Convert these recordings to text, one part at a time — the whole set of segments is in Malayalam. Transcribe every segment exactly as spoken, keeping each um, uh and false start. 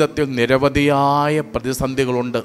ജീവിതത്തിൽ നിരവധിയായ പ്രതിസന്ധികളുണ്ട്.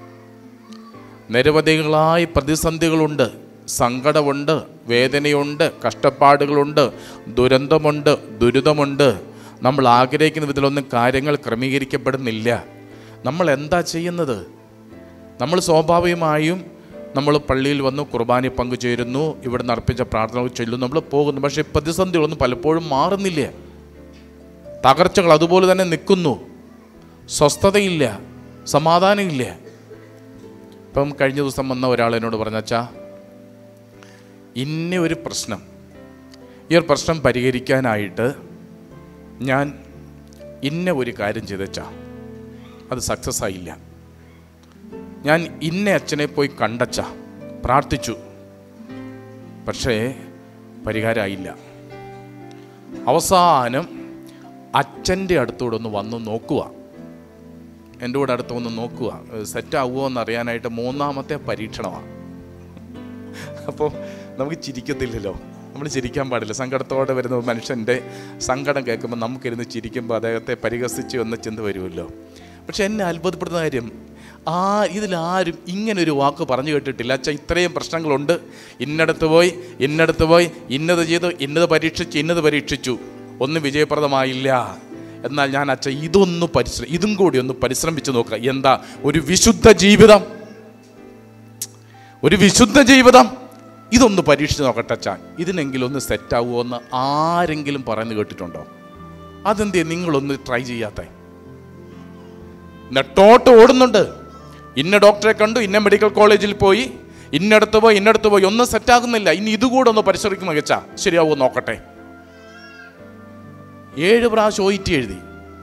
നിരവധികളായ പ്രതിസന്ധികളുണ്ട്. സങ്കടമുണ്ട്, വേദനയുണ്ട്, കഷ്ടപ്പാടുകളുണ്ട്, ദുരന്തമുണ്ട്, ദുരിതമുണ്ട്. നമ്മൾ ആഗ്രഹിക്കുന്ന വിധത്തിലൊന്നും കാര്യങ്ങൾ ക്രമീകരിക്കപ്പെടുന്നില്ല. നമ്മൾ എന്താ ചെയ്യുന്നത്? നമ്മൾ സ്വാഭാവികമായും നമ്മൾ പള്ളിയിൽ വന്നു കുർബാന പങ്കുചേരുന്നു, ഇവിടെ അർപ്പിച്ച പ്രാർത്ഥനകൾ ചൊല്ലുന്നു, നമ്മൾ പോകുന്നു. പക്ഷേ പ്രതിസന്ധികളൊന്നും പലപ്പോഴും മാറുന്നില്ല. തകർച്ചകൾ അതുപോലെ തന്നെ നിൽക്കുന്നു. സ്വസ്ഥതയില്ല, സമാധാനമില്ല. ഇപ്പം കഴിഞ്ഞ ദിവസം വന്ന ഒരാൾ എന്നോട് പറഞ്ഞാച്ചാ, ഇന്ന ഒരു പ്രശ്നം, ഈ ഒരു പ്രശ്നം പരിഹരിക്കാനായിട്ട് ഞാൻ ഇന്ന ഒരു കാര്യം ചെയ്തച്ചാ അത് സക്സസ് ആയില്ല. ഞാൻ ഇന്ന അച്ഛനെ പോയി കണ്ടച്ചാ, പ്രാർത്ഥിച്ചു, പക്ഷേ പരിഹാരമായില്ല. അവസാനം അച്ഛൻ്റെ അടുത്തൂടെ ഒന്ന് വന്ന് നോക്കുക, എൻ്റെ കൂടെ അടുത്ത് ഒന്ന് നോക്കുക, സെറ്റാവുമോ എന്നറിയാനായിട്ട് മൂന്നാമത്തെ പരീക്ഷണമാണ്. അപ്പോൾ നമുക്ക് ചിരിക്കത്തില്ലല്ലോ, നമ്മൾ ചിരിക്കാൻ പാടില്ല. സങ്കടത്തോടെ വരുന്ന മനുഷ്യൻ്റെ സങ്കടം കേൾക്കുമ്പോൾ നമുക്കിരുന്ന് ചിരിക്കുമ്പോൾ അദ്ദേഹത്തെ പരിഹസിച്ചു എന്ന ചിന്ത വരുമല്ലോ. പക്ഷെ എന്നെ അത്ഭുതപ്പെടുന്ന കാര്യം, ആ ഇതിലാരും ഇങ്ങനൊരു വാക്ക് പറഞ്ഞു കേട്ടിട്ടില്ല. അച്ഛാ ഇത്രയും പ്രശ്നങ്ങളുണ്ട്, ഇന്നടത്ത് പോയി ഇന്നടത്ത് പോയി ഇന്നത് ചെയ്തു, ഇന്നത് പരീക്ഷിച്ചു, ഇന്നത് പരീക്ഷിച്ചു, ഒന്നും വിജയപ്രദമായില്ല. എന്നാൽ ഞാൻ അച്ഛ ഇതൊന്ന് പരിശ്രമം ഇതും കൂടി ഒന്ന് പരിശ്രമിച്ച് നോക്കുക. എന്താ? ഒരു വിശുദ്ധ ജീവിതം, ഒരു വിശുദ്ധ ജീവിതം ഇതൊന്ന് പരീക്ഷിച്ച് നോക്കട്ടെ അച്ഛാ, ഇതിനെങ്കിലും ഒന്ന് സെറ്റാവുമോ എന്ന് ആരെങ്കിലും പറയുന്നത് കേട്ടിട്ടുണ്ടോ? അതെന്തേ നിങ്ങളൊന്ന് ട്രൈ ചെയ്യാത്ത? നെട്ടോട്ട് ഓടുന്നുണ്ട്. ഇന്ന ഡോക്ടറെ കണ്ടു, ഇന്ന മെഡിക്കൽ കോളേജിൽ പോയി, ഇന്നടത്ത് പോയി ഇന്നടത്ത് പോയി, ഒന്നും സെറ്റാകുന്നില്ല. ഇനി ഇതുകൂടെ ഒന്ന് പരിശ്രമിക്കുമ്പോൾ വെച്ചാ ശരിയാവുമോ നോക്കട്ടെ. ഏഴ് പ്രാവശ്യം ഒ ഇ ടി എഴുതി,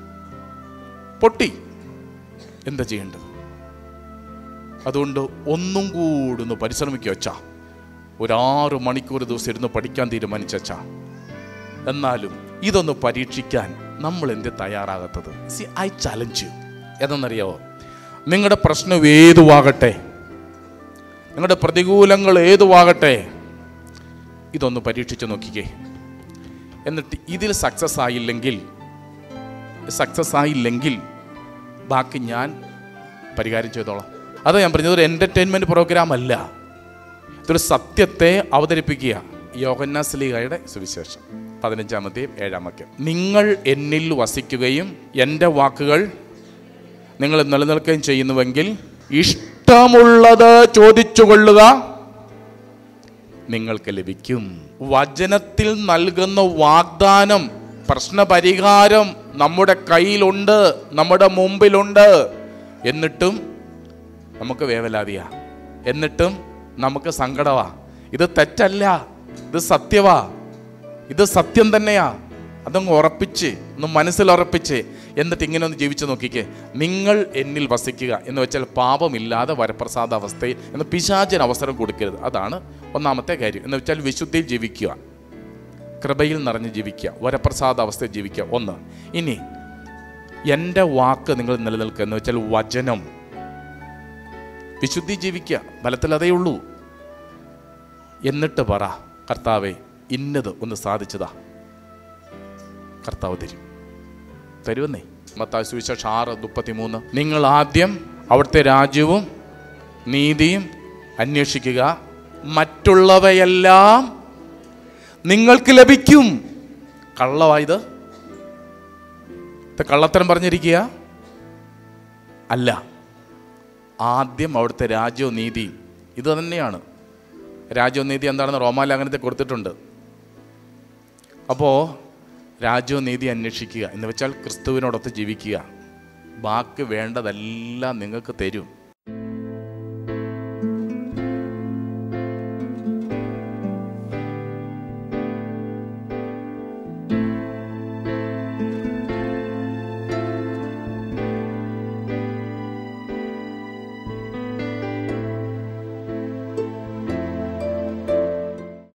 പൊട്ടി. എന്താ ചെയ്യേണ്ടത്? അതുകൊണ്ട് ഒന്നും കൂടി ഒന്ന് പരിശ്രമിക്കുക വെച്ചാ. ഒരാറ് മണിക്കൂർ ദിവസം ഇരുന്ന് പഠിക്കാൻ തീരുമാനിച്ചാ. എന്നാലും ഇതൊന്ന് പരീക്ഷിക്കാൻ നമ്മൾ എന്ത് തയ്യാറാകാത്തത്? C I challenge you. എന്തെന്നറിയാവോ? നിങ്ങളുടെ പ്രശ്നം ഏതുവാകട്ടെ, നിങ്ങളുടെ പ്രതികൂലങ്ങൾ ഏതുവാകട്ടെ, ഇതൊന്ന് പരീക്ഷിച്ച് നോക്കിക്കേ. എന്നിട്ട് ഇതിൽ സക്സസ് ആയില്ലെങ്കിൽ സക്സസ് ആയില്ലെങ്കിൽ ബാക്കി ഞാൻ പരിഹാരം ചെയ്തോളാം. അത് ഞാൻ പറഞ്ഞത് ഒരു എൻ്റർടൈൻമെൻറ്റ് പ്രോഗ്രാം അല്ല, ഇതൊരു സത്യത്തെ അവതരിപ്പിക്കുക. യോഹന്നാൻ സ്ലീഹയുടെ സുവിശേഷം പതിനഞ്ചാമത്തെയും ഏഴാമത്തെയും, നിങ്ങൾ എന്നിൽ വസിക്കുകയും എൻ്റെ വാക്കുകൾ നിങ്ങൾ നിലനിൽക്കുകയും ചെയ്യുന്നുവെങ്കിൽ ഇഷ്ടമുള്ളത് ചോദിച്ചു കൊള്ളുക, നിങ്ങൾക്ക് ലഭിക്കും. വചനത്തിൽ നൽകുന്ന വാഗ്ദാനം, പ്രശ്നപരിഹാരം നമ്മുടെ കയ്യിലുണ്ട്, നമ്മുടെ മുമ്പിലുണ്ട്. എന്നിട്ടും നമുക്ക് വേവലാതിയാ, എന്നിട്ടും നമുക്ക് സങ്കടമാ. ഇത് തെറ്റല്ല, ഇത് സത്യവാ, ഇത് സത്യം തന്നെയാ. അതങ്ങ് ഉറപ്പിച്ച്, ഒന്ന് മനസ്സിൽ ഉറപ്പിച്ച്, എന്നിട്ട് ഇങ്ങനെ ഒന്ന് ജീവിച്ചു നോക്കിക്കേ. നിങ്ങൾ എന്നിൽ വസിക്കുക എന്ന് വെച്ചാൽ പാപമില്ലാതെ വരപ്രസാദ അവസ്ഥയിൽ എന്ന് പിശാചിന് അവസരം കൊടുക്കരുത്. അതാണ് ഒന്നാമത്തെ കാര്യം. എന്ന് വെച്ചാൽ വിശുദ്ധിയിൽ ജീവിക്കുക, കൃപയിൽ നിറഞ്ഞ് ജീവിക്കുക, വരപ്രസാദ അവസ്ഥയിൽ ജീവിക്കുക. ഒന്ന്. ഇനി എൻ്റെ വാക്ക് നിങ്ങൾ നിലനിൽക്കുക എന്ന് വെച്ചാൽ വചനം, വിശുദ്ധി ജീവിക്കുക, ഫലത്തിൽ അതേ ഉള്ളൂ. എന്നിട്ട് പറ, കർത്താവേ ഇന്നത് ഒന്ന് സാധിച്ചതാ, കർത്താവ് തരും. തരുമെന്നേ. മത്തായി സുവിശേഷം ആറ് മുപ്പത്തി മൂന്ന്, നിങ്ങൾ ആദ്യം അവിടുത്തെ രാജ്യവും നീതിയും അന്വേഷിക്കുക, മറ്റുള്ളവയെല്ലാം നിങ്ങൾക്ക് ലഭിക്കും. കള്ളവായത്? കള്ളത്തരം പറഞ്ഞിരിക്കുക അല്ല. ആദ്യം അവിടുത്തെ രാജ്യവും നീതിയും, ഇത് തന്നെയാണ്. രാജ്യവും നീതി എന്താണെന്ന് റോമാലേഖനത്തിൽ കൊടുത്തിട്ടുണ്ട്. അപ്പോൾ രാജ്യവും നീതി അന്വേഷിക്കുക എന്ന് വെച്ചാൽ ക്രിസ്തുവിനോടൊത്ത് ജീവിക്കുക, ബാക്കി വേണ്ടതെല്ലാം നിങ്ങൾക്ക് തരും.